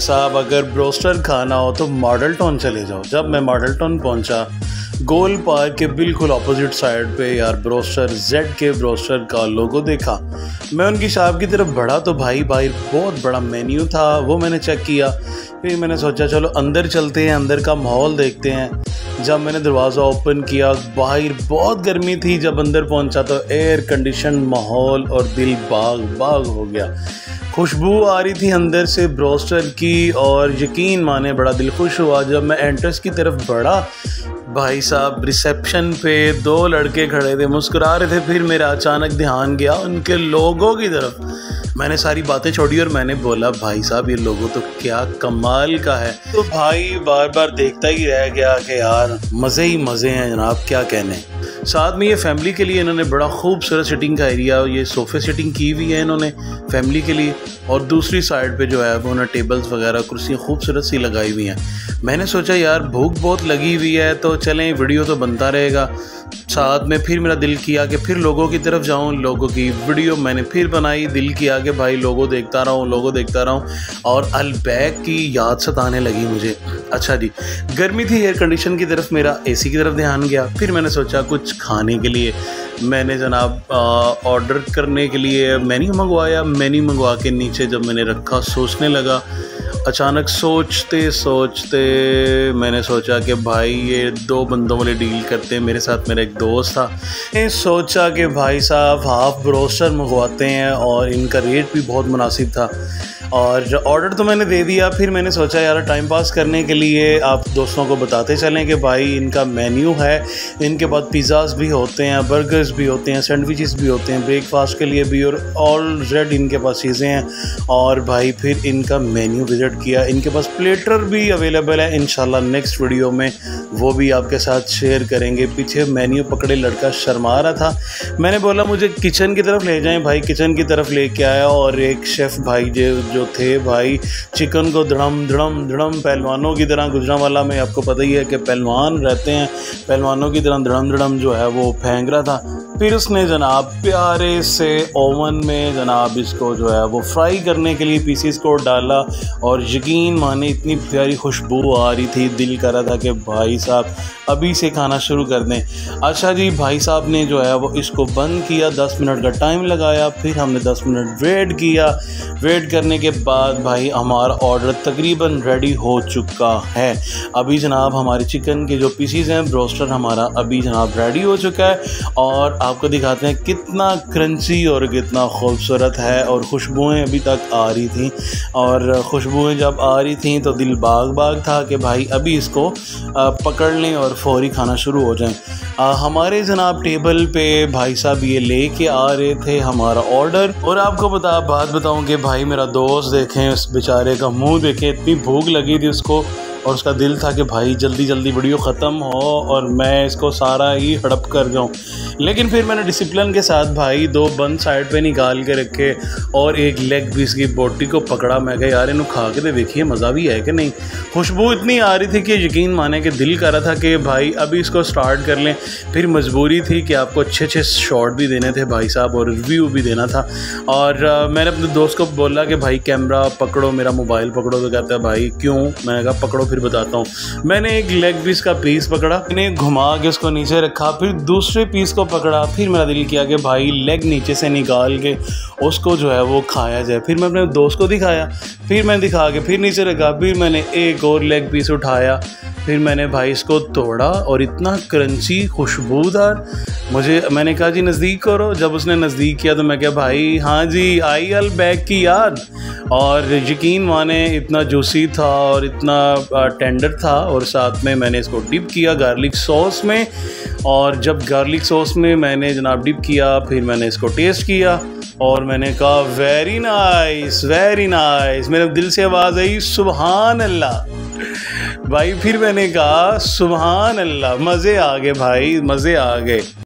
साहब अगर ब्रोस्टर खाना हो तो मॉडल टाउन चले जाओ। जब मैं मॉडल टाउन पहुंचा, गोल पार्क के बिल्कुल अपोजिट साइड पे यार ब्रोस्टर जेड के ब्रोस्टर का लोगो देखा। मैं उनकी शॉप की तरफ बढ़ा तो भाई बहुत बड़ा मेन्यू था, वो मैंने चेक किया। फिर मैंने सोचा चलो अंदर चलते हैं, अंदर का माहौल देखते हैं। जब मैंने दरवाज़ा ओपन किया, बाहर बहुत गर्मी थी। जब अंदर पहुंचा तो एयर कंडीशन माहौल और दिल बाग बाग हो गया। खुशबू आ रही थी अंदर से ब्रोस्टर की और यकीन माने बड़ा दिल खुश हुआ। जब मैं एंट्रेंस की तरफ बढ़ा, भाई साहब रिसेप्शन पे 2 लड़के खड़े थे, मुस्कुरा रहे थे। फिर मेरा अचानक ध्यान गया उनके लोगों की तरफ। मैंने सारी बातें छोड़ी और मैंने बोला भाई साहब ये लोगो तो क्या कमाल का है। तो भाई बार बार देखता ही रह गया कि यार मज़े ही मज़े हैं जनाब, क्या कहने। साथ में ये फैमिली के लिए इन्होंने बड़ा खूबसूरत सिटिंग का एरिया, ये सोफ़े सिटिंग की हुई है इन्होंने फैमिली के लिए। और दूसरी साइड पे जो है वो उन्होंने टेबल्स वगैरह कुर्सियाँ खूबसूरत सी लगाई हुई हैं। मैंने सोचा यार भूख बहुत लगी हुई है तो चलें वीडियो तो बनता रहेगा। साथ में फिर मेरा दिल किया कि फिर लोगों की तरफ जाऊं, लोगों की वीडियो मैंने फिर बनाई। दिल किया कि भाई लोगो देखता रहूं और अलबैक की याद सताने लगी मुझे। अच्छा जी, गर्मी थी, एयर कंडीशन की तरफ मेरा एसी की तरफ ध्यान गया। फिर मैंने सोचा कुछ खाने के लिए मैंने जनाब ऑर्डर करने के लिए मेन्यू मंगवाया। मेन्यू मंगवा के नीचे जब मैंने रखा सोचने लगा। अचानक सोचते सोचते मैंने सोचा कि भाई ये 2 बंदों वाले डील करते हैं। मेरे साथ मेरा एक दोस्त था, मैंने सोचा कि भाई साहब हाफ ब्रोस्टर मंगवाते हैं और इनका रेट भी बहुत मुनासिब था। और ऑर्डर तो मैंने दे दिया। फिर मैंने सोचा यार टाइम पास करने के लिए आप दोस्तों को बताते चलें कि भाई इनका मेन्यू है, इनके पास पिज़्ज़ाज़ भी होते हैं, बर्गर्स भी होते हैं, सैंडविचेस भी होते हैं, ब्रेकफास्ट के लिए भी, और ऑलरेडी इनके पास चीज़ें हैं। और भाई फिर इनका मेन्यू विज़िट किया। इनके पास प्लेटर भी अवेलेबल है, इंशाल्लाह नेक्स्ट वीडियो में वो भी आपके साथ शेयर करेंगे। पीछे मेन्यू पकड़े लड़का शर्मा रहा था। मैंने बोला मुझे किचन की तरफ ले जाएँ, भाई किचन की तरफ लेके आया। और एक शेफ़ भाई जो थे भाई चिकन को धड़म पहलवानों की तरह, गुजरांवाला में आपको पता ही है कि पहलवान रहते हैं, पहलवानों की तरह धड़म जो है वो फेंक रहा था। फिर उसने जनाब प्यारे से ओवन में जनाब इसको जो है वो फ्राई करने के लिए पीसीस को डाला। और यकीन माने इतनी प्यारी खुशबू आ रही थी, दिल कर रहा था कि भाई साहब अभी से खाना शुरू कर दें। अच्छा जी, भाई साहब ने जो है वो इसको बंद किया, 10 मिनट का टाइम लगाया। फिर हमने 10 मिनट वेट किया। वेट करने के बाद भाई हमारा ऑर्डर तकरीबन रेडी हो चुका है। अभी जनाब हमारे चिकन के जो पीसीज हैं, ब्रोस्टर हमारा अभी जनाब रेडी हो चुका है। और आपको दिखाते हैं कितना क्रंची और कितना खूबसूरत है। और खुशबुएं अभी तक आ रही थी, और खुशबुएं जब आ रही थी तो दिल बाग बाग था कि भाई अभी इसको पकड़ लें और फौरी खाना शुरू हो जाए। हमारे जनाब टेबल पे भाई साहब ये लेके आ रहे थे हमारा ऑर्डर। और आपको बात बताऊं कि भाई मेरा दोस्त देखें, उस बेचारे का मुंह देखें, इतनी भूख लगी थी उसको और उसका दिल था कि भाई जल्दी जल्दी वीडियो ख़त्म हो और मैं इसको सारा ही हड़प कर जाऊँ। लेकिन फिर मैंने डिसिप्लिन के साथ भाई 2 बन साइड पे निकाल के रखे और एक लेग पीस की बोटी को पकड़ा। मैं कहा यार इन्हों खा के तो देखिए मज़ा भी है कि नहीं। खुशबू इतनी आ रही थी कि यकीन माने कि दिल कर रहा था कि भाई अभी इसको स्टार्ट कर लें। फिर मजबूरी थी कि आपको अच्छे शॉट भी देने थे भाई साहब और रिव्यू भी देना था। और मैंने अपने दोस्त को बोला कि भाई कैमरा पकड़ो, मेरा मोबाइल पकड़ो। तो कहता है भाई क्यों? मैंने कहा पकड़ो फिर बताता हूँ। मैंने एक लेग पीस का पीस पकड़ा, मैंने घुमा के उसको नीचे रखा, फिर दूसरे पीस को पकड़ा। फिर मेरा दिल किया कि भाई लेग नीचे से निकाल के उसको जो है वो खाया जाए। फिर मैं अपने दोस्त को दिखाया, फिर मैंने दिखा के फिर नीचे रखा, फिर मैंने एक और लेग पीस उठाया, फिर मैंने भाई इसको तोड़ा और इतना क्रंची खुशबूदार। मैंने कहा जी नज़दीक करो। जब उसने नज़दीक किया तो मैं क्या भाई हाँ जी आई अलबैक की याद। और यकीन माने इतना जूसी था और इतना टेंडर था। और साथ में मैंने इसको डिप किया गार्लिक सॉस में। और जब गार्लिक सॉस में मैंने जनाब डिप किया, फिर मैंने इसको टेस्ट किया और मैंने कहा वेरी नाइस मेरे दिल से आवाज़ आई सुभान अल्लाह भाई। फिर मैंने कहा सुभान अल्लाह, मज़े आ गए भाई, मज़े आ गए।